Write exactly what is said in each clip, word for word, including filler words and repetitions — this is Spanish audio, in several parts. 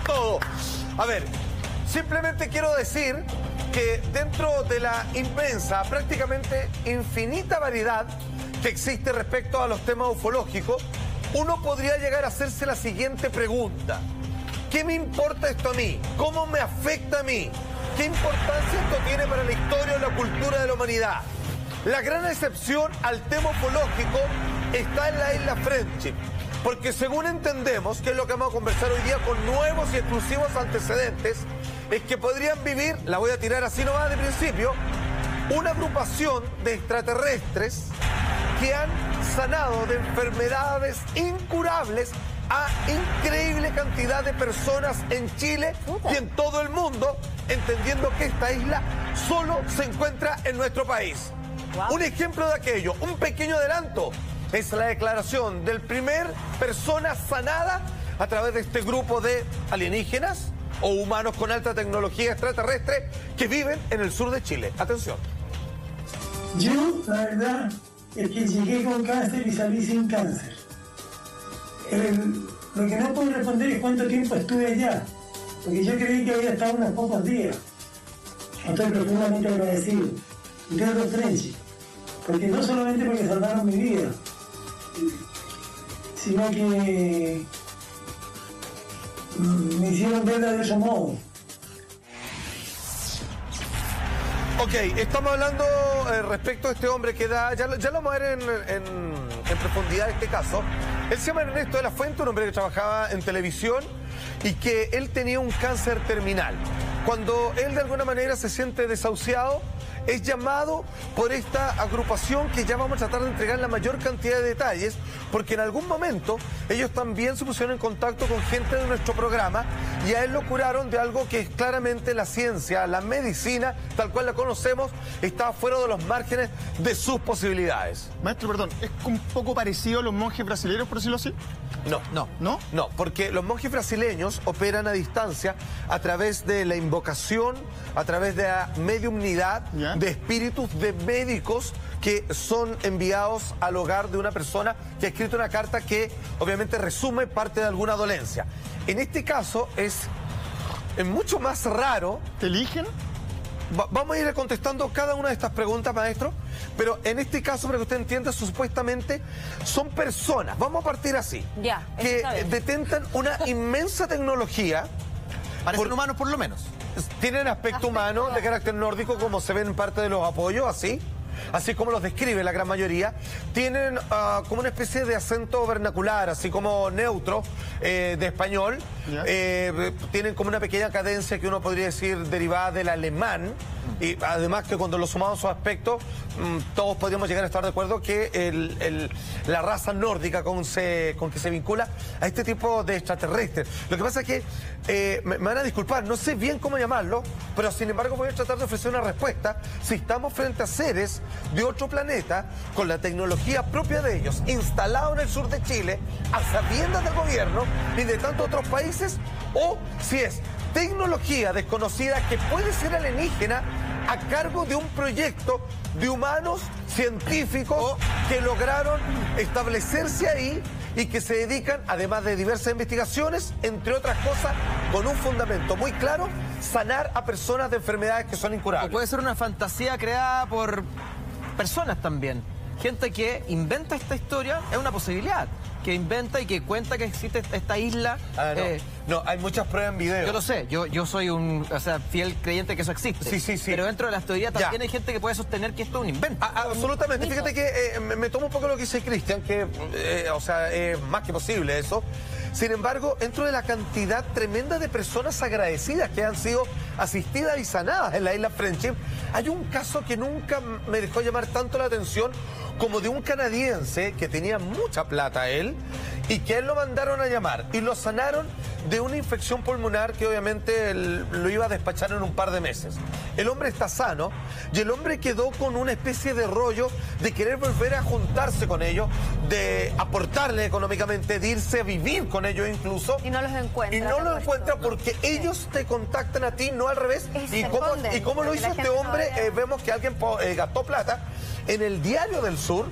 todo. A ver, simplemente quiero decir que dentro de la inmensa, prácticamente infinita variedad que existe respecto a los temas ufológicos, uno podría llegar a hacerse la siguiente pregunta. ¿Qué me importa esto a mí? ¿Cómo me afecta a mí? ¿Qué importancia esto tiene para la historia o la cultura de la humanidad? La gran excepción al tema ufológico está en la isla Friendship, porque según entendemos, que es lo que vamos a conversar hoy día con nuevos y exclusivos antecedentes, es que podrían vivir, la voy a tirar así nomás de principio, una agrupación de extraterrestres que han sanado de enfermedades incurables a increíble cantidad de personas en Chile y en todo el mundo, entendiendo que esta isla solo se encuentra en nuestro país. Wow. Un ejemplo de aquello, un pequeño adelanto, es la declaración del primer persona sanada a través de este grupo de alienígenas o humanos con alta tecnología extraterrestre que viven en el sur de Chile. Atención. Yo, la verdad, es que llegué con cáncer y salí sin cáncer. El, lo que no puedo responder es cuánto tiempo estuve allá, porque yo creí que había estado unos pocos días. Estoy profundamente agradecido. Gracias, Frenchy, porque no solamente porque salvaron mi vida, sino que me hicieron verla de otro modo. Ok, estamos hablando eh, respecto a este hombre que da, ya, ya lo vamos a ver en, en, en profundidad este caso. Él se llama Ernesto de la Fuente, un hombre que trabajaba en televisión y que él tenía un cáncer terminal. Cuando él de alguna manera se siente desahuciado, es llamado por esta agrupación que ya vamos a tratar de entregar la mayor cantidad de detalles, porque en algún momento ellos también se pusieron en contacto con gente de nuestro programa y a él lo curaron de algo que es claramente la ciencia, la medicina, tal cual la conocemos, está fuera de los márgenes de sus posibilidades. Maestro, perdón, ¿es un poco parecido a los monjes brasileños, por decirlo así? No, no, no, no, porque los monjes brasileños operan a distancia a través de la invocación, a través de la mediumnidad, ¿ya?, de espíritus de médicos que son enviados al hogar de una persona que ha escrito una carta que obviamente resume parte de alguna dolencia. En este caso es, es mucho más raro. ¿Te eligen? Va, vamos a ir contestando cada una de estas preguntas, maestro, pero en este caso, para que usted entienda, supuestamente son personas, vamos a partir así, ya, que detentan una inmensa tecnología. Parecen por, humanos por lo menos. Tienen aspecto humano, de carácter nórdico, como se ven en parte de los apoyos, así. Así como los describe la gran mayoría. Tienen uh, como una especie de acento vernacular, así como neutro, eh, de español. Eh, tienen como una pequeña cadencia que uno podría decir derivada del alemán. Y además que cuando lo sumamos a su aspecto, mmm, todos podríamos llegar a estar de acuerdo que el, el, la raza nórdica con, se, con que se vincula a este tipo de extraterrestres. Lo que pasa es que, eh, me, me van a disculpar, no sé bien cómo llamarlo, pero sin embargo voy a tratar de ofrecer una respuesta. Si estamos frente a seres de otro planeta, con la tecnología propia de ellos, instalado en el sur de Chile, a sabiendas del gobierno y de tantos otros países, o si es tecnología desconocida que puede ser alienígena a cargo de un proyecto de humanos científicos que lograron establecerse ahí y que se dedican, además de diversas investigaciones, entre otras cosas, con un fundamento muy claro, sanar a personas de enfermedades que son incurables. O puede ser una fantasía creada por personas también. Gente que inventa esta historia, es una posibilidad, que inventa y que cuenta que existe esta isla. Ah, no. Eh, no, hay muchas pruebas en video. Yo lo sé, yo, yo soy un o sea, fiel creyente que eso existe. Sí, sí, sí. Pero dentro de las teorías también ya. hay gente que puede sostener que esto es un invento. Ah, absolutamente. Un Fíjate que eh, me, me tomo un poco lo que dice Cristian, que, eh, o sea, es más que posible eso. Sin embargo, dentro de la cantidad tremenda de personas agradecidas que han sido asistidas y sanadas en la isla Friendship, hay un caso que nunca me dejó llamar tanto la atención como de un canadiense que tenía mucha plata él y que él lo mandaron a llamar y lo sanaron de una infección pulmonar que obviamente él lo iba a despachar en un par de meses. El hombre está sano y el hombre quedó con una especie de rollo de querer volver a juntarse con ellos, de aportarle económicamente, de irse a vivir con ellos incluso. Y no los encuentra. Y no los encuentra porque sí. ellos te contactan a ti, no al revés. Es ¿Y cómo, y cómo lo hizo este hombre? Eh, vemos que alguien eh, gastó plata en el Diario del Sur,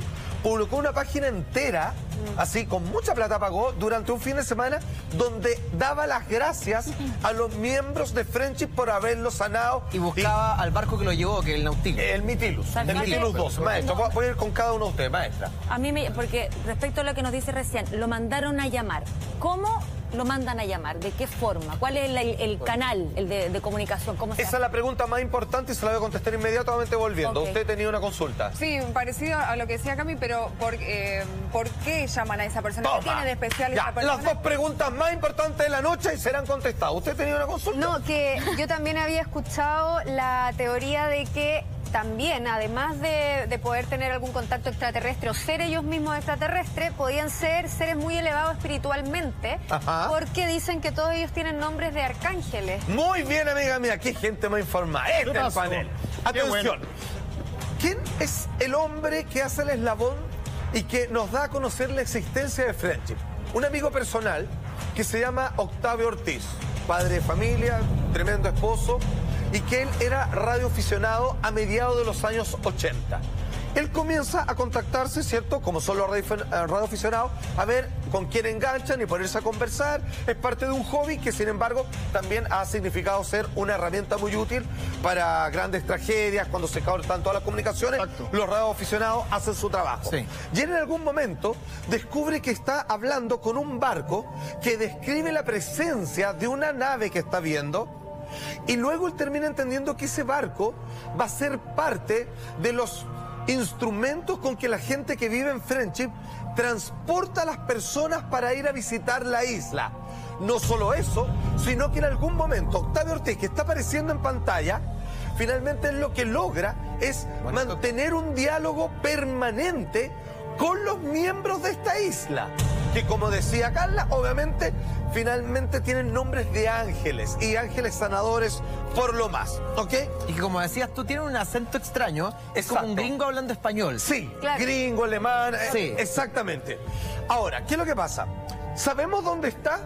publicó una página entera, así, con mucha plata pagó, durante un fin de semana, donde daba las gracias a los miembros de Friendship por haberlo sanado. Y buscaba y, al barco que lo llevó, que es el Nautilus. El Mitilus, el Mitilus dos, maestro. Voy, voy a ir con cada uno de ustedes, maestra. A mí, me, porque respecto a lo que nos dice recién, lo mandaron a llamar. ¿Cómo lo mandan a llamar? ¿De qué forma? ¿Cuál es el, el, el canal el de, de comunicación? ¿Cómo se Esa hace? es la pregunta más importante y se la voy a contestar inmediatamente volviendo. Okay. Usted tenía una consulta. Sí, parecido a lo que decía Cami, pero ¿por, eh, ¿por qué llaman a esa persona? Toma. ¿Qué tiene de especial Ya, esa persona? las dos preguntas más importantes de la noche y serán contestadas. ¿Usted tenía una consulta? No, que yo también había escuchado la teoría de que también, además de, de poder tener algún contacto extraterrestre o ser ellos mismos extraterrestres, podían ser seres muy elevados espiritualmente. Ajá. Porque dicen que todos ellos tienen nombres de arcángeles. Muy bien, amiga mía, qué gente más informada. Este es el panel. Atención. Bueno. ¿Quién es el hombre que hace el eslabón y que nos da a conocer la existencia de Friendship? Un amigo personal que se llama Octavio Ortiz, padre de familia, tremendo esposo, y que él era radioaficionado a mediados de los años ochenta. Él comienza a contactarse, ¿cierto? Como son los radioaficionados, a ver con quién enganchan y ponerse a conversar. Es parte de un hobby que, sin embargo, también ha significado ser una herramienta muy útil para grandes tragedias, cuando se cortan todas las comunicaciones. Exacto. Los radioaficionados hacen su trabajo. Sí. Y él en algún momento descubre que está hablando con un barco que describe la presencia de una nave que está viendo. Y luego él termina entendiendo que ese barco va a ser parte de los instrumentos con que la gente que vive en Friendship transporta a las personas para ir a visitar la isla. No solo eso, sino que en algún momento Octavio Ortiz, que está apareciendo en pantalla, finalmente lo que logra es bueno, mantener un diálogo permanente con los miembros de esta isla, que, como decía Carla, obviamente finalmente tienen nombres de ángeles y ángeles sanadores por lo más, ¿ok? Y que, como decías tú, tienen un acento extraño, es Exacto. como un gringo hablando español. Sí, claro. Gringo, alemán, sí. eh, exactamente. Ahora, ¿qué es lo que pasa? ¿Sabemos dónde está?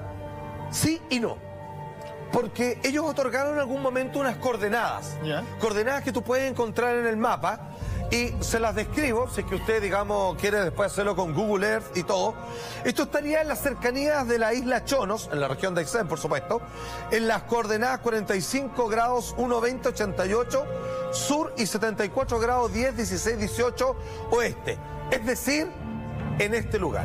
Sí y no. Porque ellos otorgaron en algún momento unas coordenadas, yeah. coordenadas que tú puedes encontrar en el mapa. Y se las describo, si es que usted, digamos, quiere después hacerlo con Google Earth y todo. Esto estaría en las cercanías de la isla Chonos, en la región de Aysén, por supuesto, en las coordenadas cuarenta y cinco grados uno veinte ochenta y ocho sur y setenta y cuatro grados diez dieciséis dieciocho oeste. Es decir, en este lugar.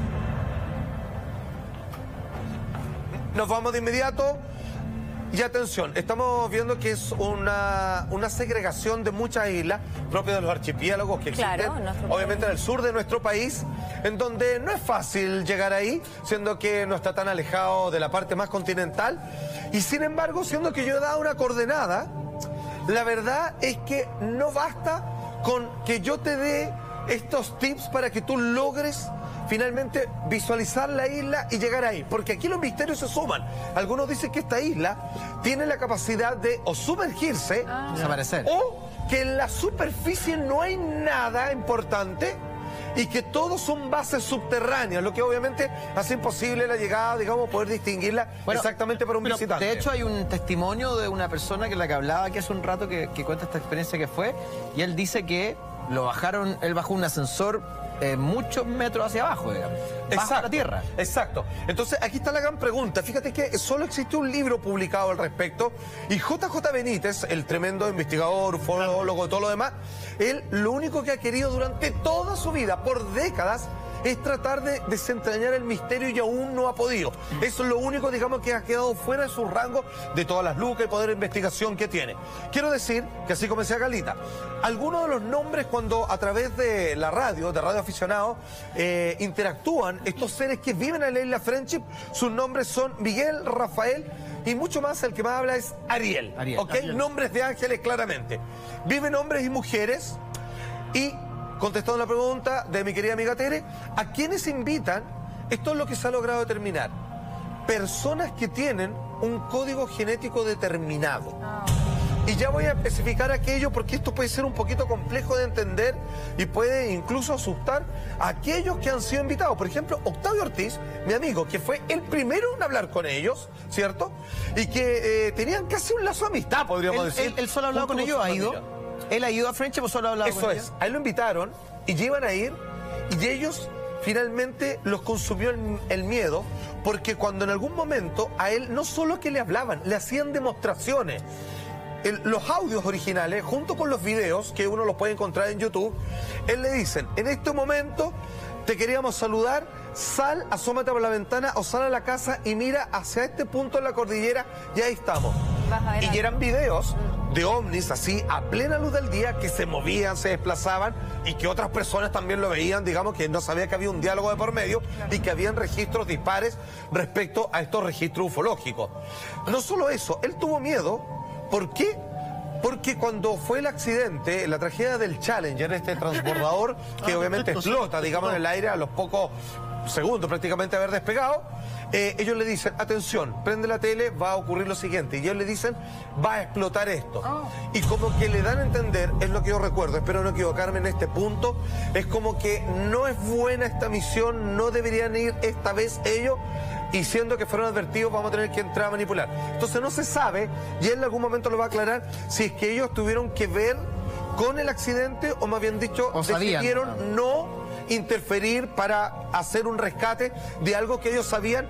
Nos vamos de inmediato. Y atención, estamos viendo que es una, una segregación de muchas islas propias de los archipiélagos que existen, claro, obviamente en el sur de nuestro país, en donde no es fácil llegar ahí, siendo que no está tan alejado de la parte más continental. Y sin embargo, siendo que yo he dado una coordenada, la verdad es que no basta con que yo te dé estos tips para que tú logres finalmente visualizar la isla y llegar ahí, porque aquí los misterios se suman. Algunos dicen que esta isla tiene la capacidad de o sumergirse ah. desaparecer, o que en la superficie no hay nada importante y que todos son bases subterráneas, lo que obviamente hace imposible la llegada, digamos, poder distinguirla bueno, exactamente para un visitante. De hecho, hay un testimonio de una persona que la que hablaba aquí hace un rato que, que cuenta esta experiencia que fue, y él dice que lo bajaron, él bajó un ascensor Eh, muchos metros hacia abajo, digamos, bajo la tierra. Exacto. Entonces, aquí está la gran pregunta. Fíjate que solo existe un libro publicado al respecto y J J Benítez, el tremendo investigador, ufólogo, todo lo demás, él lo único que ha querido durante toda su vida, por décadas, es tratar de desentrañar el misterio y aún no ha podido. Eso es lo único, digamos, que ha quedado fuera de su rango de todas las lucas y poder de investigación que tiene. Quiero decir que, así como decía Galita, algunos de los nombres cuando a través de la radio, de radio aficionados, eh, interactúan estos seres que viven en la isla Friendship, sus nombres son Miguel, Rafael y mucho más, el que más habla es Ariel. Ariel, ¿ok? Ariel. Nombres de ángeles claramente. Viven hombres y mujeres y... Contestando la pregunta de mi querida amiga Tere, ¿a quiénes invitan? Esto es lo que se ha logrado determinar. Personas que tienen un código genético determinado. Y ya voy a especificar aquello porque esto puede ser un poquito complejo de entender y puede incluso asustar a aquellos que han sido invitados. Por ejemplo, Octavio Ortiz, mi amigo, que fue el primero en hablar con ellos, ¿cierto? Y que eh, tenían casi un lazo de amistad, podríamos él, decir. Él, él solo ha hablado con ellos, ha ido. ¿Él ha ido a Friendship o solo ha hablado Eso con es, ellos? a él lo invitaron y ya iban a ir Y ellos finalmente los consumió el, el miedo, porque cuando en algún momento a él no solo que le hablaban, le hacían demostraciones. El, los audios originales, junto con los videos, que uno los puede encontrar en YouTube, él le dicen, en este momento te queríamos saludar, sal, asómate por la ventana o sal a la casa y mira hacia este punto de la cordillera y ahí estamos. Y eran videos de ovnis así a plena luz del día que se movían, se desplazaban y que otras personas también lo veían, digamos que no sabía que había un diálogo de por medio y que habían registros dispares respecto a estos registros ufológicos. No solo eso, él tuvo miedo. ¿Por qué? Porque cuando fue el accidente, la tragedia del Challenger, este transbordador que obviamente explota, digamos, en el aire a los pocos segundos prácticamente de haber despegado, eh, ellos le dicen, atención, prende la tele, va a ocurrir lo siguiente. Y ellos le dicen, va a explotar esto. Oh. Y como que le dan a entender, es lo que yo recuerdo, espero no equivocarme en este punto, es como que no es buena esta misión, no deberían ir esta vez ellos, y siendo que fueron advertidos vamos a tener que entrar a manipular. Entonces no se sabe, y él en algún momento lo va a aclarar, si es que ellos tuvieron que ver con el accidente o más bien dicho, o decidieron sabían, no interferir para hacer un rescate de algo que ellos sabían,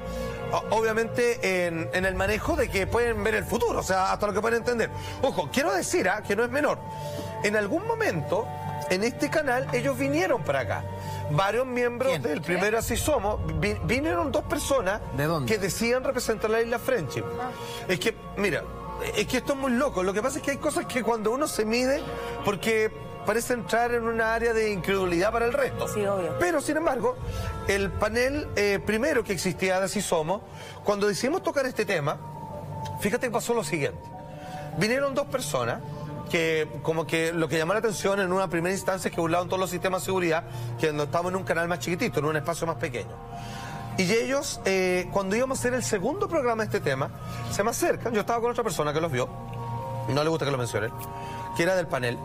obviamente en, en el manejo de que pueden ver el futuro, o sea, hasta lo que pueden entender. Ojo, quiero decir ¿eh? que no es menor. En algún momento, en este canal, ellos vinieron para acá. Varios miembros ¿Quién? del primero Así Somos, vi, vinieron dos personas ¿De dónde? que decían representar la isla Friendship. Ah. Es que, mira, es que esto es muy loco. Lo que pasa es que hay cosas que cuando uno se mide, porque parece entrar en una área de incredulidad para el resto. Sí, obvio. Pero, sin embargo, el panel eh, primero que existía de Así Somos, cuando decidimos tocar este tema, fíjate que pasó lo siguiente. Vinieron dos personas que como que lo que llamó la atención en una primera instancia es que burlaban todos los sistemas de seguridad, que no estábamos en un canal más chiquitito, en un espacio más pequeño. Y ellos, eh, cuando íbamos a hacer el segundo programa de este tema, se me acercan, yo estaba con otra persona que los vio, no le gusta que lo mencionen, que era del panel,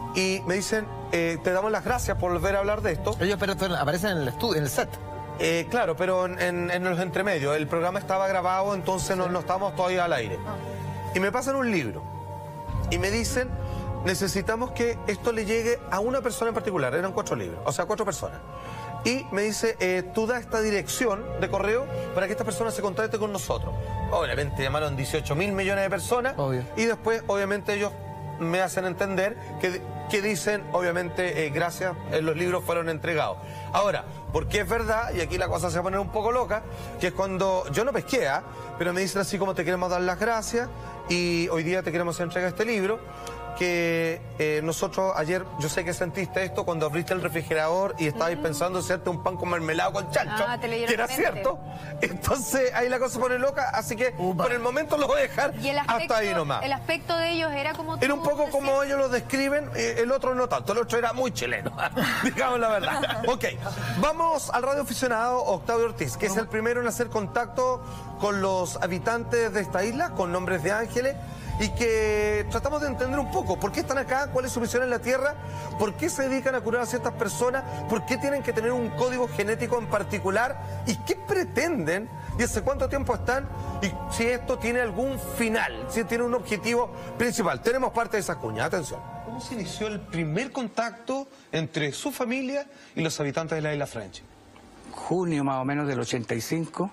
y me dicen, eh, te damos las gracias por volver a hablar de esto. Ellos pero, pero aparecen en el estudio, en el set. Eh, claro, pero en, en, en los entremedios, el programa estaba grabado, entonces sí. no, no estábamos todavía al aire. Y me pasan un libro. Y me dicen, necesitamos que esto le llegue a una persona en particular. Eran cuatro libros, o sea, cuatro personas. Y me dice, eh, tú da esta dirección de correo para que esta persona se contacte con nosotros. Obviamente llamaron dieciocho mil millones de personas. Obvio. Y después, obviamente, ellos me hacen entender que, que dicen, obviamente, eh, gracias, eh, los libros fueron entregados. Ahora, porque es verdad, y aquí la cosa se va a poner un poco loca, que es cuando yo no pesquea, pero me dicen así como te queremos dar las gracias y hoy día te queremos entregar este libro, que eh, nosotros ayer, yo sé que sentiste esto cuando abriste el refrigerador y estabais uh-huh. pensando hacerte un pan con mermelada con chancho, ah, que era cierto. Entonces ahí la cosa se pone loca, así que Upa. por el momento los voy a dejar ¿Y el aspecto, hasta ahí nomás. El aspecto de ellos era como tú Era un poco decías? como ellos lo describen, eh, el otro no tanto, el otro era muy chileno, digamos la verdad. Ok, vamos al radioaficionado Octavio Ortiz, que es el primero en hacer contacto con los habitantes de esta isla, con nombres de ángeles, y que tratamos de entender un poco por qué están acá, cuál es su misión en la Tierra, por qué se dedican a curar a ciertas personas, por qué tienen que tener un código genético en particular y qué pretenden y hace cuánto tiempo están y si esto tiene algún final, si tiene un objetivo principal. Tenemos parte de esa cuña, atención. ¿Cómo se inició el primer contacto entre su familia y los habitantes de la isla Friendship? Junio más o menos del ochenta y cinco,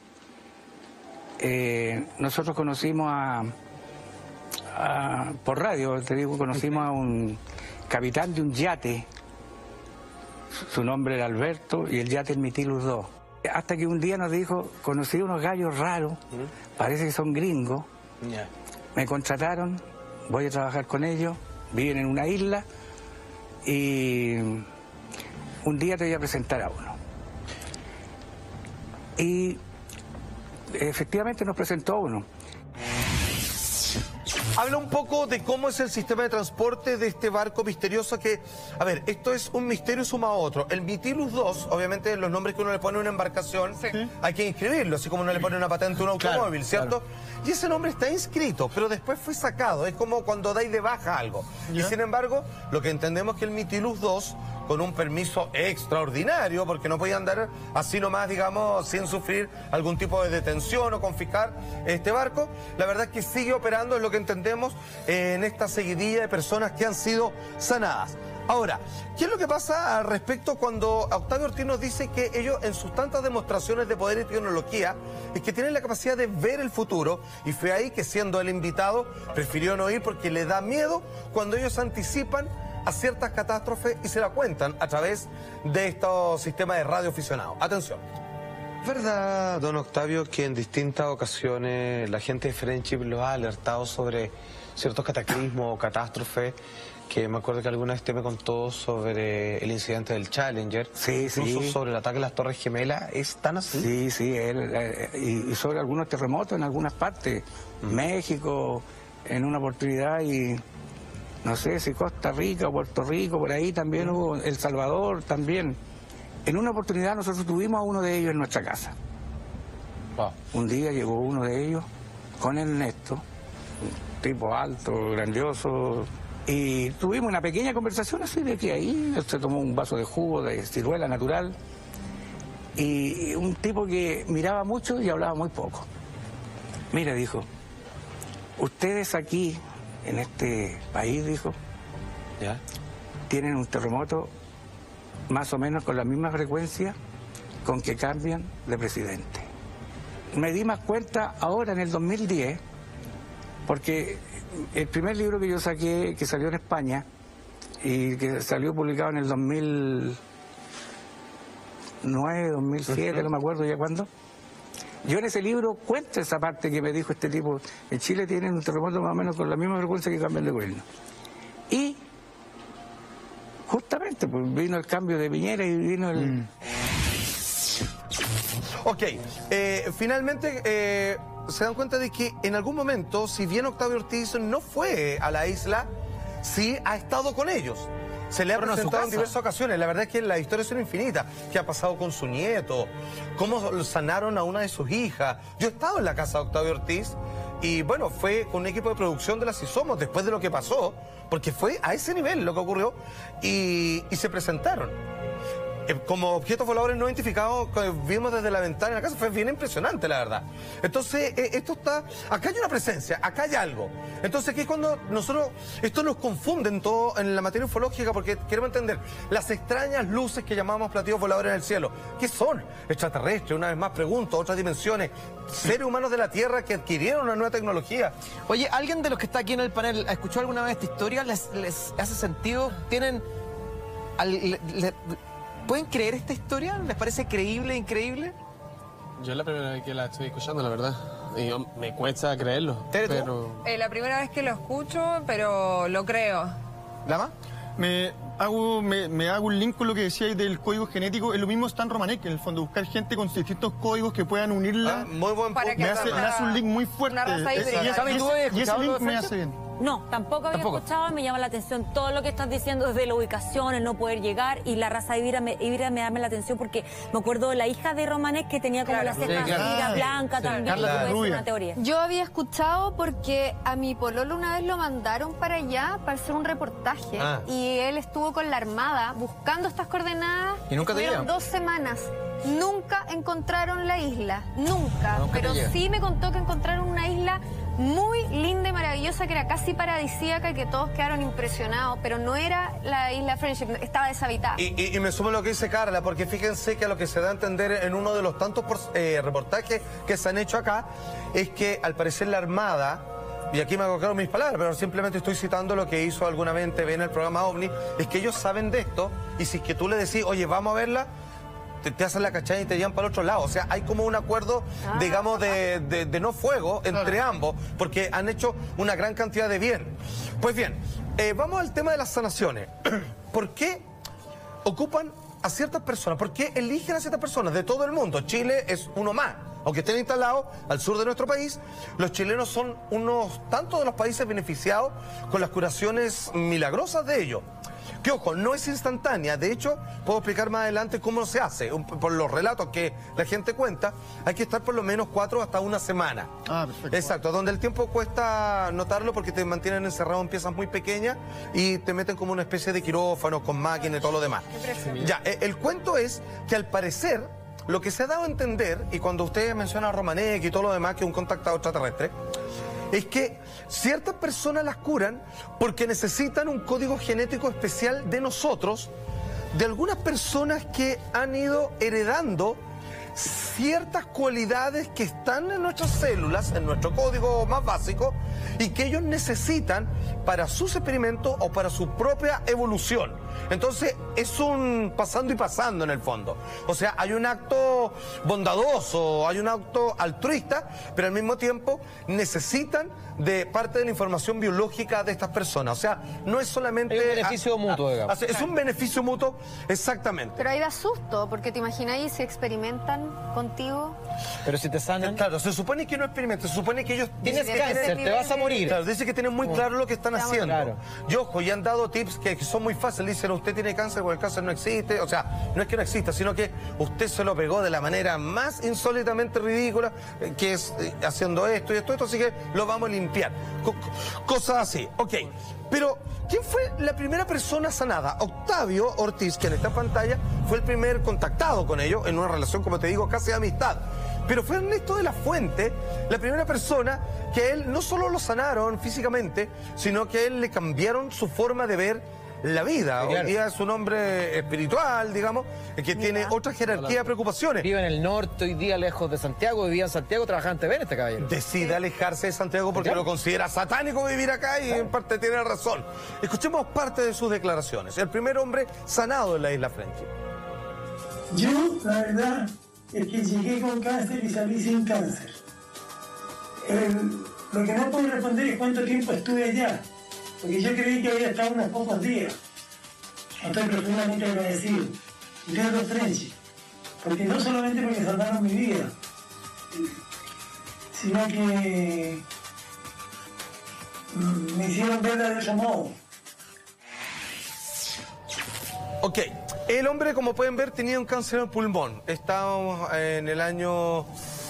eh, nosotros conocimos a... Uh, por radio, te digo, conocimos a un capitán de un yate, su nombre era Alberto, y el yate es Mitilus dos. Hasta que un día nos dijo, conocí unos gallos raros, ¿Mm? parece que son gringos, yeah. me contrataron, voy a trabajar con ellos, viven en una isla, y un día te voy a presentar a uno. Y efectivamente nos presentó a uno. Habla un poco de cómo es el sistema de transporte de este barco misterioso que, a ver, esto es un misterio suma a otro. El Mitilus dos, obviamente los nombres que uno le pone a una embarcación, sí. hay que inscribirlo, así como uno le pone una patente a un automóvil, claro, ¿cierto? Claro. Y ese nombre está inscrito, pero después fue sacado, es como cuando dais de baja algo. ¿Ya? Y sin embargo, lo que entendemos es que el Mitilus dos, con un permiso extraordinario, porque no podía andar así nomás, digamos, sin sufrir algún tipo de detención o confiscar este barco, la verdad es que sigue operando, es lo que entendemos, eh, en esta seguidilla de personas que han sido sanadas. Ahora, ¿qué es lo que pasa al respecto cuando Octavio Ortiz nos dice que ellos en sus tantas demostraciones de poder y tecnología es que tienen la capacidad de ver el futuro, y fue ahí que, siendo el invitado, prefirió no ir porque le da miedo cuando ellos anticipan a ciertas catástrofes y se la cuentan a través de estos sistemas de radio aficionados? Atención. ¿Es verdad, don Octavio, que en distintas ocasiones la gente de Friendship lo ha alertado sobre ciertos cataclismos o catástrofes? Que me acuerdo que alguna vez usted me contó sobre el incidente del Challenger. Sí, sí. Incluso sobre el ataque a las Torres Gemelas. ¿Es tan así? Sí, sí. Él, eh, y, y sobre algunos terremotos en algunas partes. Mm. México, en una oportunidad, y no sé si Costa Rica o Puerto Rico, por ahí también mm. hubo. El Salvador también. En una oportunidad nosotros tuvimos a uno de ellos en nuestra casa. Wow. Un día llegó uno de ellos con Ernesto, un tipo alto, grandioso. Y tuvimos una pequeña conversación así de que ahí él se tomó un vaso de jugo de ciruela natural, y un tipo que miraba mucho y hablaba muy poco. Mira, dijo, ustedes aquí, en este país, dijo, ¿ya? Tienen un terremoto más o menos con la misma frecuencia con que cambian de presidente. Me di más cuenta ahora en el dos mil diez, porque el primer libro que yo saqué, que salió en España y que salió publicado en el dos mil nueve, dos mil siete, no me acuerdo ya cuándo, yo en ese libro cuento esa parte que me dijo este tipo: en Chile tienen un terremoto más o menos con la misma frecuencia que cambian de gobierno. Y justamente pues vino el cambio de Piñera y vino el... Mm. Ok, eh, finalmente... Eh... se dan cuenta de que en algún momento, si bien Octavio Ortiz no fue a la isla, sí ha estado con ellos. Se le ha Pero presentado en diversas ocasiones. La verdad es que las historias son infinitas. ¿Qué ha pasado con su nieto? ¿Cómo sanaron a una de sus hijas? Yo he estado en la casa de Octavio Ortiz y, bueno, fue con un equipo de producción de las Somos después de lo que pasó, porque fue a ese nivel lo que ocurrió, y, y se presentaron. Como objetos voladores no identificados que vimos desde la ventana en la casa, fue bien impresionante, la verdad. Entonces, eh, esto está... Acá hay una presencia, acá hay algo. Entonces, aquí es cuando nosotros... Esto nos confunde en todo, en la materia ufológica, porque queremos entender las extrañas luces que llamamos platillos voladores en el cielo. ¿Qué son? Extraterrestres, una vez más pregunto, otras dimensiones, seres humanos de la Tierra que adquirieron una nueva tecnología. Oye, ¿alguien de los que está aquí en el panel escuchó alguna vez esta historia? ¿Les, les hace sentido? ¿Tienen... Al, le, le, ¿Pueden creer esta historia? ¿Les parece creíble, increíble? Yo es la primera vez que la estoy escuchando, la verdad. Y yo, me cuesta creerlo. Pero... Eh, la primera vez que lo escucho, pero lo creo. ¿Lama? Me hago, me, me hago un link con lo que decíais del código genético. Es lo mismo Stan Romanek, en el fondo, buscar gente con distintos códigos que puedan unirla. Ah, muy buen punto. Me hace, me hace un link muy fuerte. Una raza híbrida. Y ese, y ese link me hace bien. No, tampoco había ¿Tampoco? escuchado, me llama la atención todo lo que estás diciendo desde la ubicación, el no poder llegar, y la raza híbrida me, híbrida me llama la atención porque me acuerdo de la hija de Romanek que tenía como claro, la ceja sí, claro. blanca sí, también, que puede ser una teoría. Yo había escuchado porque a mi pololo una vez lo mandaron para allá para hacer un reportaje ah. y él estuvo con la Armada buscando estas coordenadas. ¿Y nunca te llegan? Dos semanas. Nunca encontraron la isla, nunca, nunca pero sí me contó que encontraron una isla muy linda y maravillosa, que era casi paradisíaca, que todos quedaron impresionados, pero no era la isla Friendship, estaba deshabitada. Y, y, y me sumo a lo que dice Carla, porque fíjense que a lo que se da a entender en uno de los tantos por, eh, reportajes que se han hecho acá, es que al parecer la Armada, y aquí me colocaron mis palabras, pero simplemente estoy citando lo que hizo alguna vez en el programa OVNI, es que ellos saben de esto, y si es que tú le decís, oye, vamos a verla, Te, te hacen la cachada y te llevan para el otro lado. O sea, hay como un acuerdo, ah, digamos, de, de, de no fuego entre claro. ambos, porque han hecho una gran cantidad de bien. Pues bien, eh, vamos al tema de las sanaciones. ¿Por qué ocupan a ciertas personas? ¿Por qué eligen a ciertas personas de todo el mundo? Chile es uno más. Aunque estén instalados al sur de nuestro país, los chilenos son unos tantos de los países beneficiados con las curaciones milagrosas de ellos. Que ojo, no es instantánea, de hecho, puedo explicar más adelante cómo se hace. Por los relatos que la gente cuenta, hay que estar por lo menos cuatro hasta una semana. Ah, perfecto. Exacto, donde el tiempo cuesta notarlo porque te mantienen encerrado en piezas muy pequeñas y te meten como una especie de quirófano con máquina y todo lo demás. Ya, el cuento es que al parecer, lo que se ha dado a entender, y cuando usted menciona a Romanek y todo lo demás, que es un contactado extraterrestre, es que ciertas personas las curan porque necesitan un código genético especial de nosotros, de algunas personas que han ido heredando ciertas cualidades que están en nuestras células, en nuestro código más básico, y que ellos necesitan para sus experimentos o para su propia evolución. Entonces es un pasando y pasando en el fondo. O sea, hay un acto bondadoso, hay un acto altruista, pero al mismo tiempo necesitan de parte de la información biológica de estas personas. O sea, no es solamente... Es un beneficio a, mutuo, digamos. Es un beneficio mutuo, exactamente. Pero ahí da susto, porque te imagináis si experimentan contigo. Pero si te sanan... Claro, se supone que no experimentan, se supone que ellos... Tienes cáncer, te vas a morir. Claro, dice que tienen muy claro lo que están haciendo. Claro. Y ojo, y han dado tips que, que son muy fáciles. Dicen, usted tiene cáncer porque el cáncer no existe. O sea, no es que no exista, sino que usted se lo pegó de la manera más insólitamente ridícula, eh, que es eh, haciendo esto y esto, esto, así que lo vamos a limpiar. Co cosas así. Ok. Pero, ¿quién fue la primera persona sanada? Octavio Ortiz, que en esta pantalla fue el primer contactado con ellos en una relación, como te digo, casi de amistad. Pero fue Ernesto de la Fuente la primera persona que a él no solo lo sanaron físicamente, sino que a él le cambiaron su forma de ver la vida. Sí, claro. Hoy día es un hombre espiritual, digamos, que Mira. tiene otra jerarquía de preocupaciones. Vive en el norte, hoy día lejos de Santiago, vivía en Santiago, trabajaba en T V en este caballero. Decide alejarse de Santiago porque claro. lo considera satánico vivir acá y claro. en parte tiene razón. Escuchemos parte de sus declaraciones. El primer hombre sanado en la isla Friendship. Yo, la verdad, es que llegué con cáncer y salí sin cáncer. El, lo que no puedo responder es cuánto tiempo estuve allá, porque yo creí que había estado unos pocos días. Estoy profundamente agradecido. Gracias, Friendship, porque no solamente porque salvaron mi vida, sino que me hicieron verla de otro modo. Ok, el hombre, como pueden ver, tenía un cáncer en pulmón. Estábamos en el año...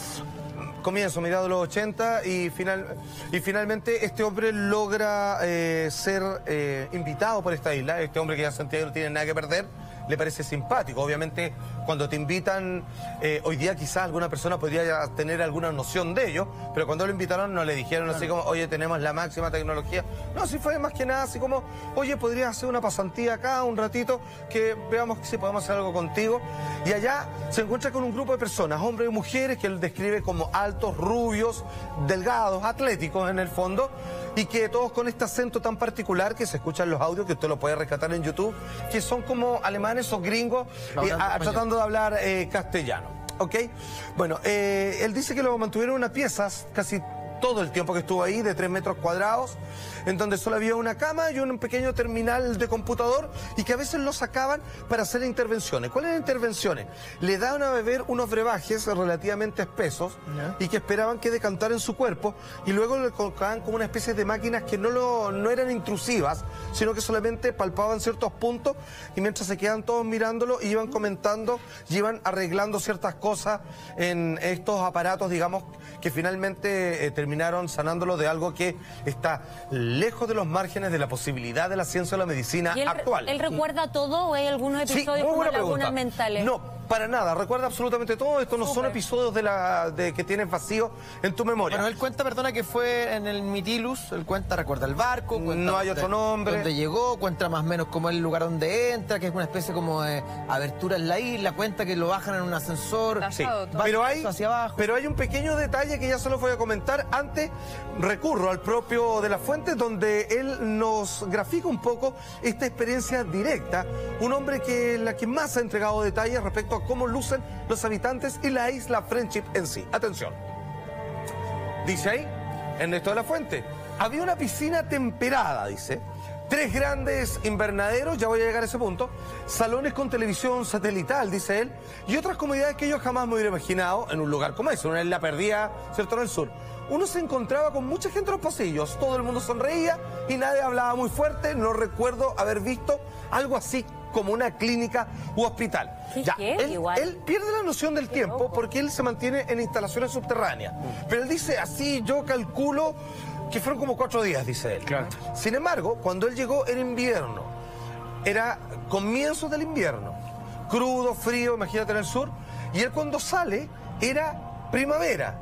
comienzo, mediados de los ochenta, y, final, y finalmente este hombre logra eh, ser eh, invitado por esta isla. Este hombre que ya Santiago no tiene nada que perder, le parece simpático. Obviamente, cuando te invitan, eh, hoy día quizás alguna persona podría tener alguna noción de ello, pero cuando lo invitaron no le dijeron así como, oye, tenemos la máxima tecnología. No, sí fue más que nada así como, oye, podrías hacer una pasantía acá un ratito, que veamos si podemos hacer algo contigo. Y allá se encuentra con un grupo de personas, hombres y mujeres, que él describe como altos, rubios, delgados, atléticos en el fondo, y que todos con este acento tan particular que se escucha en los audios, que usted lo puede rescatar en YouTube, que son como alemanes o gringos eh, a, tratando de hablar eh, castellano. ¿Ok? Bueno, eh, él dice que lo mantuvieron en una pieza casi todo el tiempo que estuvo ahí, de tres metros cuadrados, en donde solo había una cama y un pequeño terminal de computador, y que a veces lo sacaban para hacer intervenciones. ¿Cuáles eran intervenciones? Le daban a beber unos brebajes relativamente espesos, ¿ya?, y que esperaban que decantara en su cuerpo, y luego le colocaban como una especie de máquinas que no, lo, no eran intrusivas, sino que solamente palpaban ciertos puntos, y mientras se quedaban todos mirándolo, iban comentando y iban arreglando ciertas cosas en estos aparatos, digamos, que finalmente eh, terminaron sanándolo de algo que está lejos de los márgenes de la posibilidad de la ciencia o la medicina ¿Y él, actual. ¿Él recuerda todo o hay algunos episodios sí, como lagunas pregunta. mentales? No, para nada, recuerda absolutamente todo. Estos no Super. son episodios de la de que tienes vacío en tu memoria. Bueno, él cuenta, perdona, que fue en el Mitilus, él cuenta, recuerda el barco, cuenta no hay otro dónde, nombre. Dónde llegó, cuenta más o menos como el lugar donde entra, que es una especie como de abertura en la isla, cuenta que lo bajan en un ascensor. Sí. Pero hay, hacia abajo. pero hay un pequeño detalle que ya se los voy a comentar. Antes recurro al propio de la Fuente, donde él nos grafica un poco esta experiencia directa. Un hombre que la que más ha entregado detalles respecto a cómo lucen los habitantes y la isla Friendship en sí. Atención. Dice ahí, Ernesto de la Fuente, había una piscina temperada, dice, tres grandes invernaderos, ya voy a llegar a ese punto, salones con televisión satelital, dice él, y otras comodidades que yo jamás me hubiera imaginado en un lugar como ese, una isla perdida, ¿cierto?, en el sur. Uno se encontraba con mucha gente en los pasillos, todo el mundo sonreía y nadie hablaba muy fuerte. No recuerdo haber visto algo así como una clínica u hospital. Ya, él, él pierde la noción del tiempo porque él se mantiene en instalaciones subterráneas. Pero él dice, así yo calculo que fueron como cuatro días, dice él. Claro. Sin embargo, cuando él llegó era invierno, era comienzos del invierno, crudo, frío, imagínate en el sur, y él cuando sale era primavera.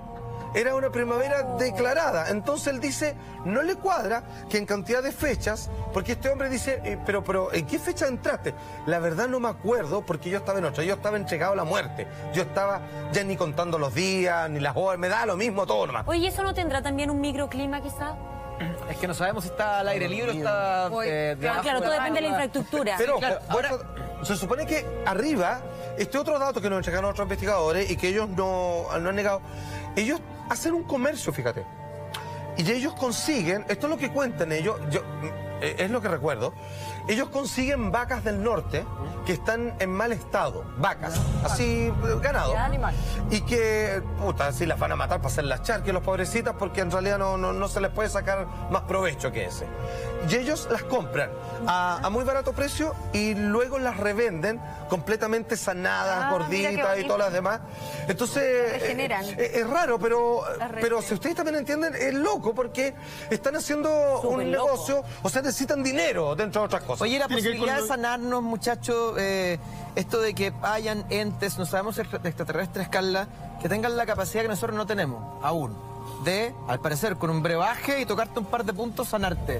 era una primavera declarada. Entonces él dice, no le cuadra que en cantidad de fechas, porque este hombre dice, eh, pero, pero ¿en qué fecha entraste? La verdad no me acuerdo porque yo estaba en otra, yo estaba entregado a la muerte. Yo estaba ya ni contando los días, ni las horas, me da lo mismo todo nomás. Oye, ¿eso no tendrá también un microclima quizás? Es que no sabemos si está al aire libre o está... Eh, claro, claro, todo depende de la infraestructura. Pero claro, ahora... se supone que arriba, este otro dato que nos entregaron otros investigadores y que ellos no, no han negado, ellos hacen un comercio, fíjate. Y ellos consiguen, esto es lo que cuentan ellos, yo, es lo que recuerdo, ellos consiguen vacas del norte que están en mal estado, vacas, así, ganado. Y que, puta, así las van a matar para hacer las charcas, los pobrecitas, porque en realidad no, no, no se les puede sacar más provecho que ese. Y ellos las compran a, a muy barato precio y luego las revenden completamente sanadas, ah, gorditas y todas las demás. Entonces, regeneran. Eh, es raro, pero, pero si ustedes también entienden, es loco porque están haciendo Super un loco. negocio, o sea, necesitan dinero, dentro de otras cosas. Oye, la posibilidad de sanarnos, muchachos, eh, esto de que hayan entes, no sabemos extraterrestres, Carla, que tengan la capacidad que nosotros no tenemos, aún, de, al parecer, con un brebaje y tocarte un par de puntos, sanarte.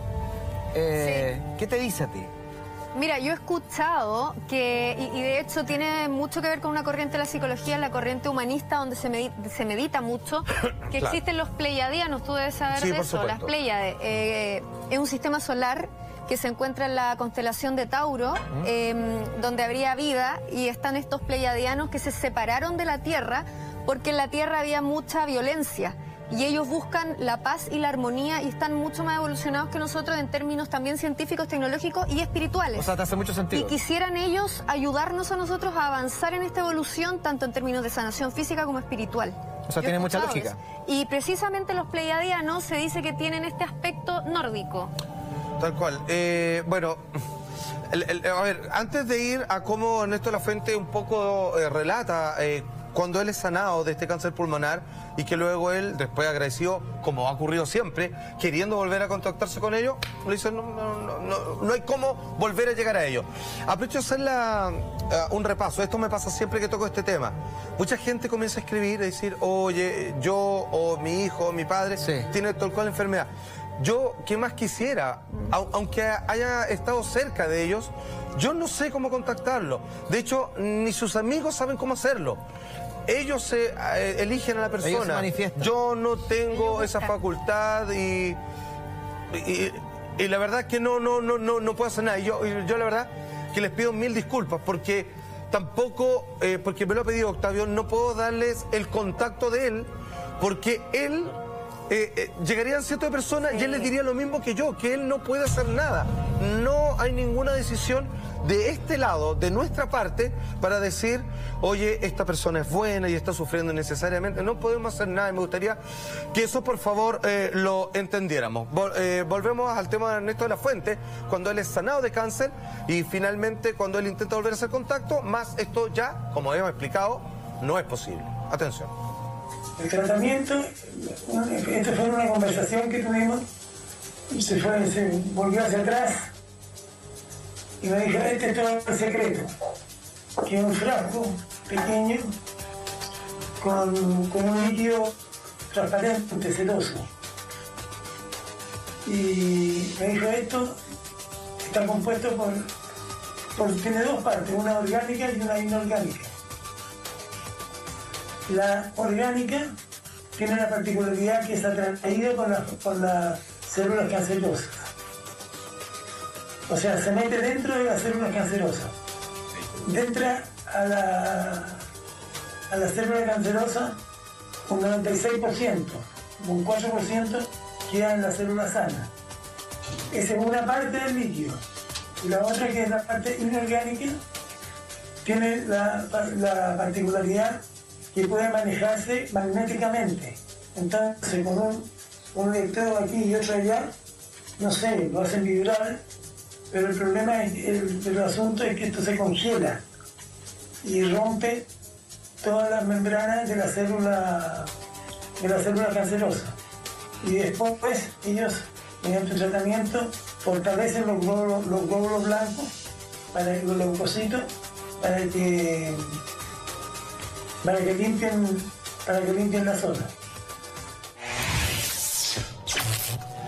Eh, sí. ¿Qué te dice a ti? Mira, yo he escuchado que, y, y de hecho tiene mucho que ver con una corriente de la psicología, la corriente humanista, donde se, medita, se medita mucho, que claro. existen los pleiadianos, tú debes saber sí, de eso, las Pleiades. Eh, es un sistema solar que se encuentra en la constelación de Tauro, ¿Mm? eh, donde habría vida, y están estos pleiadianos que se separaron de la Tierra porque en la Tierra había mucha violencia. Y ellos buscan la paz y la armonía y están mucho más evolucionados que nosotros en términos también científicos, tecnológicos y espirituales. O sea, te hace mucho sentido. Y quisieran ellos ayudarnos a nosotros a avanzar en esta evolución, tanto en términos de sanación física como espiritual. O sea, Yo tiene mucha lógica. Eso. Y precisamente los pleiadianos se dice que tienen este aspecto nórdico. Tal cual. Eh, bueno, el, el, a ver, antes de ir a cómo Néstor Lafuente un poco eh, relata eh, cuando él es sanado de este cáncer pulmonar y que luego él, después agradecido, como ha ocurrido siempre, queriendo volver a contactarse con ellos, le dice, no, no, no, no, no hay cómo volver a llegar a ellos. Aprovecho de hacer la, uh, un repaso, esto me pasa siempre que toco este tema. Mucha gente comienza a escribir y decir, oye, yo o mi hijo o mi padre sí. tiene tal cual enfermedad. Yo, ¿qué más quisiera? Aunque haya estado cerca de ellos, yo no sé cómo contactarlo. De hecho, ni sus amigos saben cómo hacerlo. Ellos se eh, eligen a la persona. Ellos se manifiestan. Yo no tengo esa facultad y, y, y la verdad es que no, no, no, no, no puedo hacer nada. Y yo, yo la verdad que les pido mil disculpas porque tampoco, eh, porque me lo ha pedido Octavio, no puedo darles el contacto de él porque él... Eh, eh, llegarían cientos de personas sí. y él les diría lo mismo que yo, que él no puede hacer nada. No hay ninguna decisión de este lado, de nuestra parte, para decir, oye, esta persona es buena y está sufriendo necesariamente. No podemos hacer nada y me gustaría que eso, por favor, eh, lo entendiéramos. Vol eh, volvemos al tema de Ernesto de la Fuente, cuando él es sanado de cáncer y finalmente cuando él intenta volver a hacer contacto, más esto ya, como hemos explicado, no es posible. Atención. El tratamiento, esto fue una conversación que tuvimos, se fue, se volvió hacia atrás y me dijo, este es todo el secreto, que es un frasco pequeño con, con un líquido transparente, sedoso. Y me dijo, esto está compuesto por, por, tiene dos partes, una orgánica y una inorgánica. La orgánica tiene la particularidad que es atraída por, la, por las células cancerosas. O sea, se mete dentro de las células cancerosas. Entra a la, a la célula cancerosa un noventa y seis por ciento, un cuatro por ciento queda en la célula sana. Esa es una parte del líquido. Y la otra, que es la parte inorgánica, tiene la, la particularidad que puede manejarse magnéticamente. Entonces, con un, un electrodo aquí y otro allá, no sé, lo hacen vibrar, pero el problema es, el, el asunto es que esto se congela y rompe todas las membranas de la célula, de la célula cancerosa. Y después ellos, mediante el tratamiento, fortalecen los glóbulos, los glóbulos blancos, para los leucocitos, para que para que limpien, para que limpien la zona.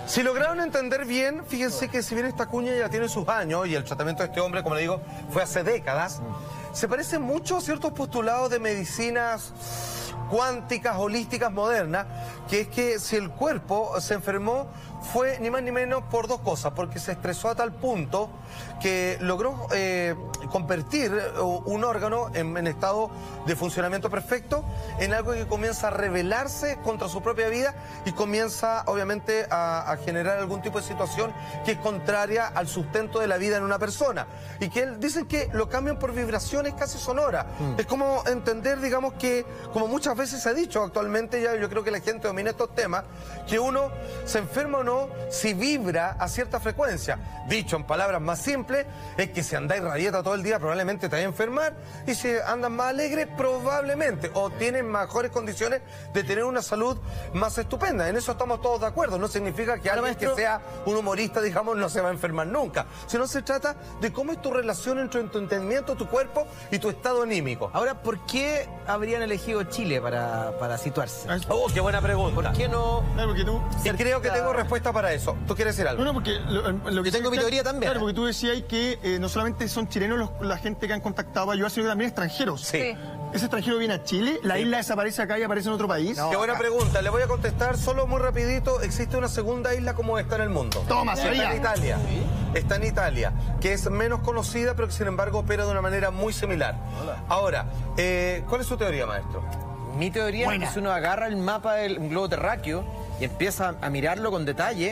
Si lograron entender bien, fíjense que si bien esta cuña ya tiene sus años y el tratamiento de este hombre, como le digo, fue hace décadas, se parece mucho a ciertos postulados de medicinas cuánticas, holísticas, modernas, que es que si el cuerpo se enfermó fue ni más ni menos por dos cosas, porque se estresó a tal punto que logró eh, convertir un órgano en, en estado de funcionamiento perfecto en algo que comienza a rebelarse contra su propia vida y comienza obviamente a, a generar algún tipo de situación que es contraria al sustento de la vida en una persona. Y que él, dicen que lo cambian por vibraciones casi sonoras. Mm. Es como entender, digamos que, como muchas veces se ha dicho actualmente, ya yo creo que la gente domina estos temas, que uno se enferma o no si vibra a cierta frecuencia. Dicho en palabras más simples, es que si andáis rabieta todo el día probablemente te vais a enfermar, y si andas más alegre probablemente, o tienen mejores condiciones de tener una salud más estupenda. En eso estamos todos de acuerdo. No significa que alguien que sea un humorista, digamos, no se va a enfermar nunca, sino se trata de cómo es tu relación entre tu entendimiento, tu cuerpo y tu estado anímico. Ahora, ¿por qué habrían elegido Chile para, para situarse? Oh, qué buena pregunta. ¿Por qué no? Claro, porque tú... Y creo que tengo respuesta para eso. ¿Tú quieres decir algo? No, no, porque lo, lo que tengo mi teoría también. Claro, porque tú decías que eh, no solamente son chilenos los, la gente que han contactado para ayudar, sino que también extranjeros. Sí. Ese extranjero viene a Chile, la sí. isla desaparece acá y aparece en otro país. No, qué buena acá. pregunta. Le voy a contestar solo muy rapidito. Existe una segunda isla como esta en el mundo. Toma, Está sabía. en Italia. ¿Sí? Está en Italia, que es menos conocida, pero que sin embargo opera de una manera muy similar. Hola. Ahora, eh, ¿cuál es su teoría, maestro? Mi teoría Buena. es que si uno agarra el mapa del globo terráqueo y empieza a mirarlo con detalle,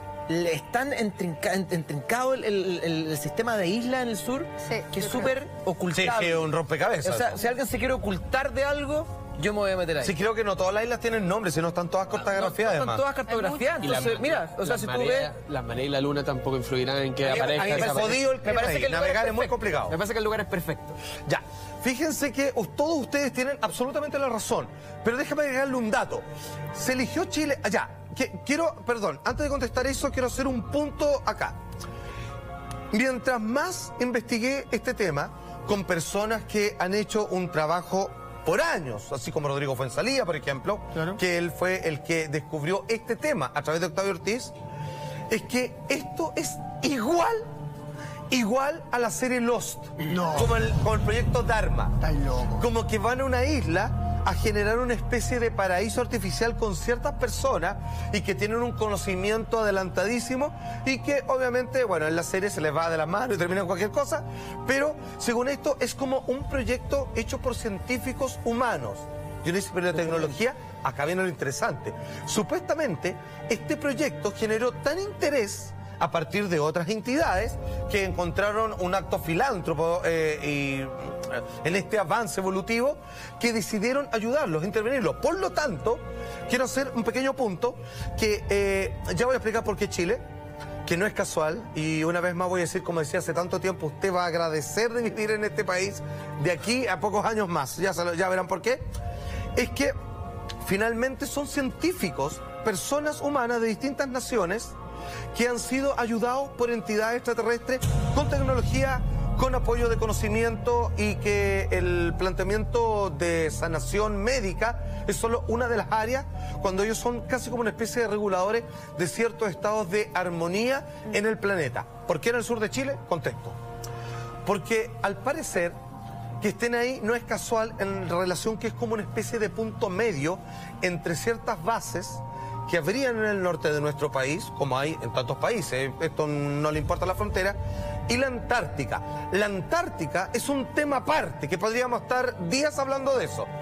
le están entrinca, entrincado el, el, el, el sistema de isla en el sur, sí, que es súper ocultable. Sí, que es un rompecabezas. O sea, si alguien se quiere ocultar de algo, yo me voy a meter ahí. Sí, creo que no todas las islas tienen nombres, sino están todas cartografiadas, no, no, además. Están todas cartografiadas. Entonces, la, mira, o sea, si tú ves... Las mareas y la luna tampoco influirán en que aparezca. Me jodido el me parece que el navegar es, es muy complicado. Me parece que el lugar es perfecto. Ya. Fíjense que todos ustedes tienen absolutamente la razón, pero déjame agregarle un dato. Se eligió Chile... Allá, que, quiero, perdón, antes de contestar eso, quiero hacer un punto acá. Mientras más investigué este tema con personas que han hecho un trabajo por años, así como Rodrigo Fuenzalía, por ejemplo, claro. que él fue el que descubrió este tema a través de Octavio Ortiz, es que esto es igual... Igual a la serie Lost, no. como, el, como el proyecto Dharma. Estás loco. Como que van a una isla a generar una especie de paraíso artificial con ciertas personas y que tienen un conocimiento adelantadísimo y que obviamente, bueno, en la serie se les va de las manos y terminan cualquier cosa, pero según esto es como un proyecto hecho por científicos humanos. Yo dice, pero la tecnología, acá viene lo interesante. Supuestamente, este proyecto generó tan interés a partir de otras entidades que encontraron un acto filántropo eh, y, eh, en este avance evolutivo, que decidieron ayudarlos, intervenirlos. Por lo tanto, quiero hacer un pequeño punto que eh, ya voy a explicar por qué Chile, que no es casual, y una vez más voy a decir, como decía hace tanto tiempo, usted va a agradecer de vivir en este país de aquí a pocos años más, ya, ya verán por qué. Es que finalmente son científicos, personas humanas de distintas naciones, que han sido ayudados por entidades extraterrestres con tecnología, con apoyo de conocimiento, y que el planteamiento de sanación médica es solo una de las áreas, cuando ellos son casi como una especie de reguladores de ciertos estados de armonía en el planeta. ¿Por qué en el sur de Chile? Contesto. Porque al parecer que estén ahí no es casual, en relación que es como una especie de punto medio entre ciertas bases que habrían en el norte de nuestro país, como hay en tantos países, esto no le importa la frontera, y la Antártica. La Antártica es un tema aparte, que podríamos estar días hablando de eso.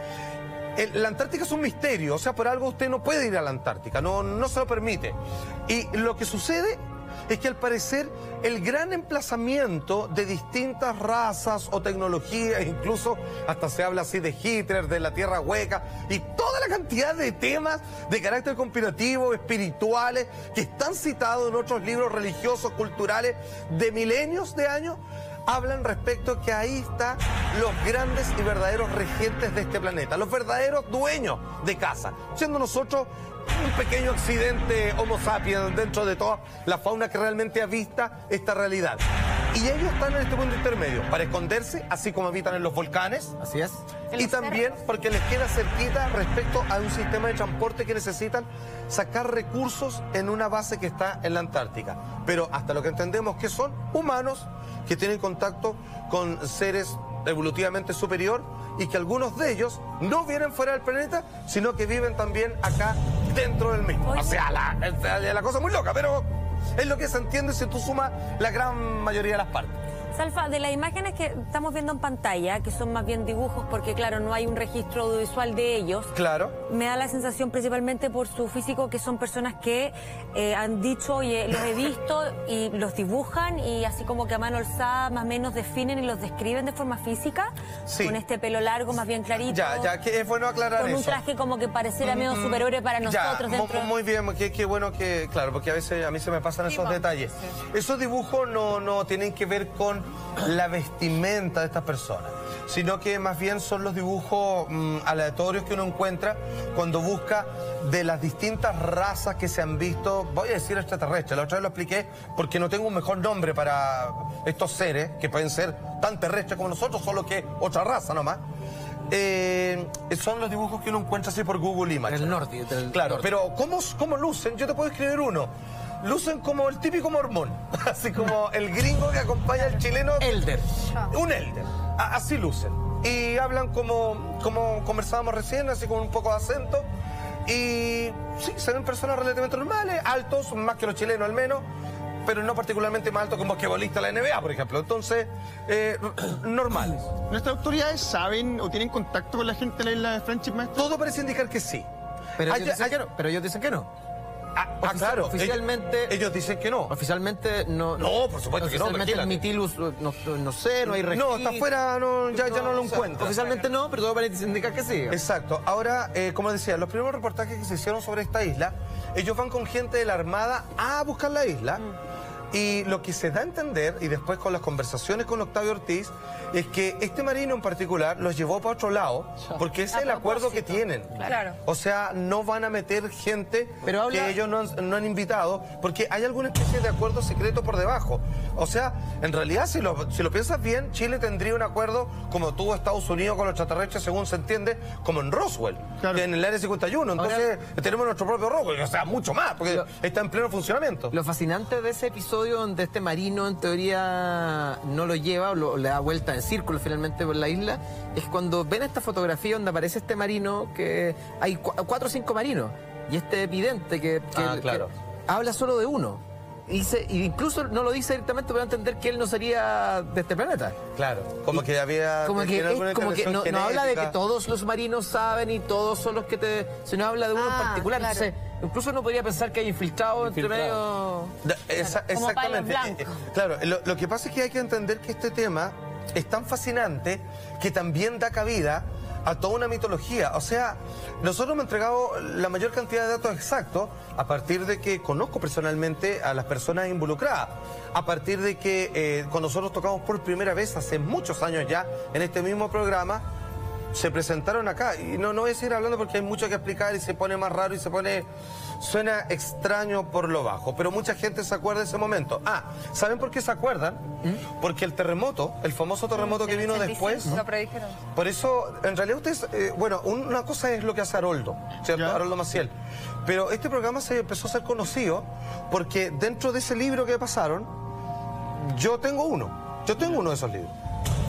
El, la Antártica es un misterio, o sea, por algo usted no puede ir a la Antártica, no, no se lo permite. Y lo que sucede es que al parecer el gran emplazamiento de distintas razas o tecnologías, incluso hasta se habla así de Hitler, de la Tierra Hueca, y toda la cantidad de temas de carácter conspirativo, espirituales, que están citados en otros libros religiosos, culturales, de milenios de años, hablan respecto a que ahí están los grandes y verdaderos regentes de este planeta, los verdaderos dueños de casa, siendo nosotros un pequeño accidente Homo sapiens dentro de toda la fauna que realmente avista esta realidad. Y ellos están en este punto intermedio para esconderse, así como habitan en los volcanes. Así es. y también porque les queda cerquita respecto a un sistema de transporte que necesitan sacar recursos en una base que está en la Antártica. Pero hasta lo que entendemos que son humanos que tienen contacto con seres evolutivamente superior y que algunos de ellos no vienen fuera del planeta, sino que viven también acá dentro del mismo. O sea, la, la, la cosa es muy loca, pero es lo que se entiende si tú sumas la gran mayoría de las partes. Salfa, de las imágenes que estamos viendo en pantalla, que son más bien dibujos, porque claro, no hay un registro audiovisual de ellos. Claro. Me da la sensación, principalmente por su físico, que son personas que eh, han dicho, oye, los he visto, y los dibujan, y así como que a mano alzada más o menos definen y los describen de forma física. Sí. Con este pelo largo, más bien clarito. Ya, ya, que es bueno aclarar con eso. Con un traje como que pareciera medio mm, superhéroe para nosotros. Ya, dentro... muy bien, qué, qué bueno que, claro, porque a veces a mí se me pasan esos sí, detalles. Sí. Esos dibujos no, no tienen que ver con la vestimenta de estas personas, sino que más bien son los dibujos mmm, aleatorios que uno encuentra cuando busca de las distintas razas que se han visto, voy a decir extraterrestres, la otra vez lo expliqué porque no tengo un mejor nombre para estos seres que pueden ser tan terrestres como nosotros, solo que otra raza nomás. Eh, son los dibujos que uno encuentra así por Google Images. El norte. Del claro, norte. Pero ¿cómo, ¿cómo lucen? Yo te puedo escribir uno. Lucen como el típico mormón, así como el gringo que acompaña al chileno. Elder. Un elder. A, así lucen. Y hablan como, como conversábamos recién, así con un poco de acento. Y sí, se ven personas relativamente normales, altos, más que los chilenos al menos, pero no particularmente más altos que un basquetbolista de la N B A, por ejemplo. Entonces, eh, normales. ¿Nuestras autoridades saben o tienen contacto con la gente de la isla de Friendship, maestro? Todo parece indicar que sí. Pero ellos, dicen, que no. Pero ellos dicen que no. Ah, ah, claro, oficialmente ellos, ellos dicen que no. Oficialmente no. No, por supuesto que no. Oficialmente el Mitilus no, no sé, no hay registro. No, está afuera, no, ya no, ya no lo encuentro. Oficialmente no, pero todo parece indicar que sí. Exacto. Ahora, eh, como decía, los primeros reportajes que se hicieron sobre esta isla, ellos van con gente de la Armada a buscar la isla. Mm. Y lo que se da a entender, y después con las conversaciones con Octavio Ortiz, es que este marino en particular los llevó para otro lado, porque ese es el acuerdo que tienen. Claro. O sea, no van a meter gente Pero habla... que ellos no han, no han invitado, porque hay alguna especie de acuerdo secreto por debajo. O sea, en realidad, si lo, si lo piensas bien, Chile tendría un acuerdo como tuvo Estados Unidos con los extraterrestres, según se entiende, como en Roswell, claro. Que en el área cincuenta y uno. Entonces, ahora... tenemos nuestro propio Roswell, o sea, mucho más, porque lo... está en pleno funcionamiento. Lo fascinante de ese episodio donde este marino en teoría no lo lleva o lo, le da vuelta en círculo finalmente por la isla, es cuando ven esta fotografía donde aparece este marino, que hay cu cuatro o cinco marinos, y este evidente que, que, ah, claro. que habla solo de uno. Y, se, y incluso no lo dice directamente para entender que él no sería de este planeta. Claro, como y, que había... Como que, es, como que no, no habla de que todos los marinos saben y todos son los que te... sino habla de uno ah, en particular. Claro. Entonces, incluso uno podría pensar que hay infiltrado, infiltrado. entre medio... Esa, exactamente. Eh, claro, lo, lo que pasa es que hay que entender que este tema es tan fascinante que también da cabida a toda una mitología. O sea, nosotros hemos entregado la mayor cantidad de datos exactos a partir de que conozco personalmente a las personas involucradas, a partir de que eh, cuando nosotros tocamos por primera vez hace muchos años ya en este mismo programa, se presentaron acá. Y no, no voy a seguir hablando porque hay mucho que explicar y se pone más raro y se pone... Suena extraño por lo bajo, pero mucha gente se acuerda de ese momento. Ah, ¿saben por qué se acuerdan? ¿Mm? Porque el terremoto, el famoso terremoto que vino después... Lo predijeron. Por eso, en realidad ustedes... Eh, bueno, una cosa es lo que hace Haroldo, ¿cierto? Yeah. Haroldo Maciel. Pero este programa se empezó a ser conocido porque dentro de ese libro que pasaron, yo tengo uno. Yo tengo uno de esos libros.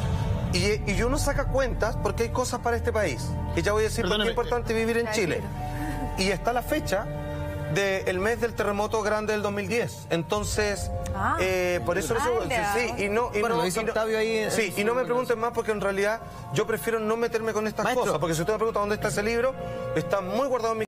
Y, y uno saca cuentas porque hay cosas para este país. Y ya voy a decir por qué es importante vivir en Chile. Y está la fecha del mes del terremoto grande del dos mil diez. Entonces, ah, eh, por eso... Ah, sí, sí, y no... Y bueno, no, lo hizo Octavio ahí... Sí, y no me pregunten más porque en realidad yo prefiero no meterme con estas Maestro. cosas. Porque si usted me pregunta dónde está ese libro, está muy guardado en mi...